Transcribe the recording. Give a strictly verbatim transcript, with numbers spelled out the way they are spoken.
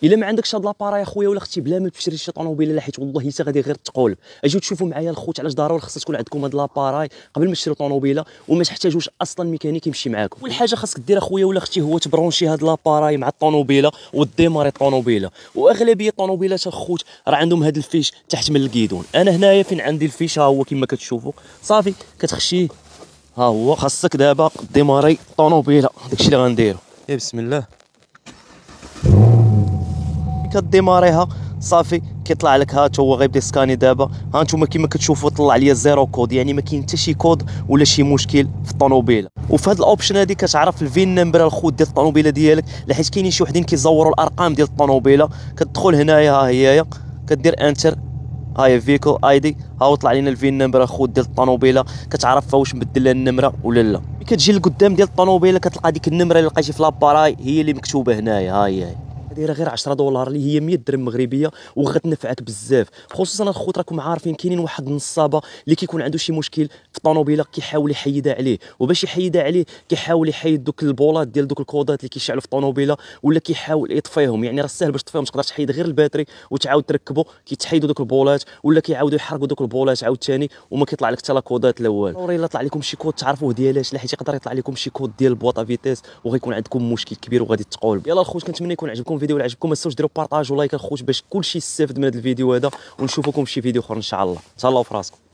الا ما عندكش هاد لاباراي اخويا ولا اختي بلا ما تشري شي طوموبيله، لا حيت والله حتى غادي غير تقولب. اجيو تشوفوا معايا الخوت علاش ضروري خاص تكون عندكم هاد لاباراي قبل ما تشريو طوموبيله، وما تحتاجوش اصلا ميكانيك يمشي معاكم. اول حاجه خاصك دير اخويا ولا اختي هو تبرونشي هاد لاباراي مع الطوموبيله وديماري الطوموبيله. واغلبيه الطوموبيلات الخوت راه عندهم هاد الفيش تحت من الكيدون. انا هنايا فين عندي الفيش ها هو كما كتشوفوا صافي كتخشيه ها هو. خاصك دابا ديماري الطوموبيله، داكشي اللي غنديرو. يا بسم الله كديماريها صافي كيطلع لك ها هو غيبدا يسكاني دابا. ها نتوما كما كتشوفوا طلع ليا زيرو كود، يعني ما كاين حتى شي كود ولا شي مشكل في الطوموبيله. وفي هاد الاوبشن هادي كتعرف الفين نمبر الخوت ديال الطوموبيله ديالك، لحيت كاينين شي وحدين كيزوروا الارقام ديال الطوموبيله. كتدخل هنايا ها هي كدير انتر، ها هي فيكو اي دي، ها هو طلع لنا الفين نمبر الخوت ديال الطوموبيله. كتعرف واش مبدل لها النمره ولا لا. ملي كتجي لقدام ديال الطوموبيله كتلقى ديك النمره اللي لقيتي في لاباراي هي اللي مكتوبه هنايا. ها هي دايره غير عشرة دولار اللي هي مية درهم مغربيه وغتنفعك بزاف. خصوصا الخوت راكم عارفين كاينين واحد النصابه اللي كيكون عنده شي مشكل في الطوموبيله كيحاول يحيدها عليه، وباش يحيدها عليه كيحاول يحيد دوك البولات ديال دوك الكودات اللي كيشعلوا في الطوموبيله، ولا كيحاول يطفيهم. يعني راه ساهل باش تطفيهم، تقدر تحيد غير الباتري وتعاود تركبوا كيتحيدوا دوك البولات، ولا كيعاودوا يحرقوا دوك البولات عاوتاني وما كيطلع لك حتى لا كودات لا والو. ضروري الا طلع لكم شي كود تعرفوه ديالاش، لا حيت يقدر يطلع لكم شي كود ديال البواطه فيتيس وغيكون عندكم مشكل كبير وغادي تقولب. يلا الخوت كنتمنى يكون عجبكم الفيديو. ولا عجبكم ما تنساوش ديروا بارطاج ولايك الخوت باش كلشي يستافد من هذا الفيديو هذا، ونشوفكم في شي فيديو اخر ان شاء الله. تهلاو في راسكم.